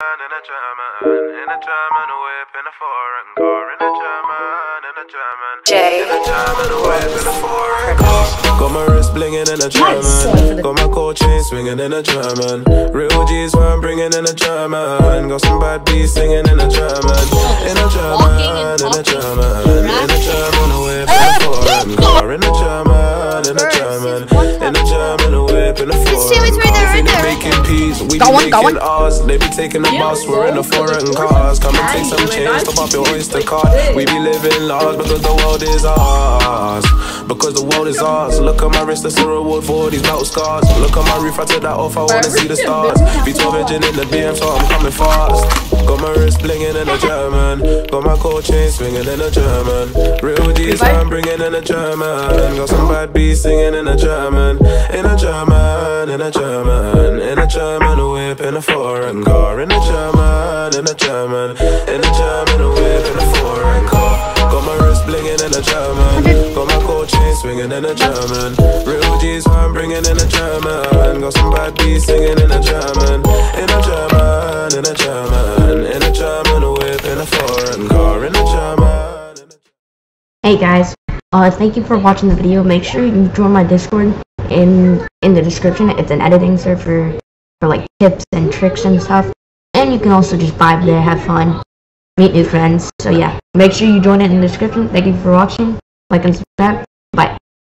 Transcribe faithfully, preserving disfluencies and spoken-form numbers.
In a German, in a German whip, in a foreign car. In a German, in a German, Jay. in a German whip, in a foreign car. Got my wrist blinging in a German. Got my cold chain swinging in a German. Real G's what I'm bringing in a German. Got some bad beats singing in a German. In a German, in a German, in a German whip, in a foreign car. In a German, in a German, in a German whip, in a foreign car. Making peace, we be making ours. They be taking the bus, we're in the foreign cars. Come and take some change, top up your Oyster card. We be living large because the world is ours. Because the world is ours. Look at my wrist, that's a reward for all these battle scars. Look at my roof, I took that off, I wanna see the stars. V twelve engine in the B M, so I'm coming fast. Got my wrist blinging in a German. Got my cold chain swinging in a German. Real G's I'm bringing in a German. Got some bad beats singing in a German. In a German, in a German, in a German whip, in a foreign car. In a German, in a German, in a German whip, in a foreign car. Got my wrist blinging in a German. Got my cold chain swinging in a German. Real G's I'm bringing in a German. Got some bad beats singing in a German. In a German, in a German, in a German whip, in a foreign car. In a German. Hey guys, uh, thank you for watching the video. Make sure you join my Discord in in the description. It's an editing server for like tips and tricks and stuff. And you can also just vibe there, have fun, meet new friends. So yeah, make sure you join it in the description. Thank you for watching. Like and subscribe.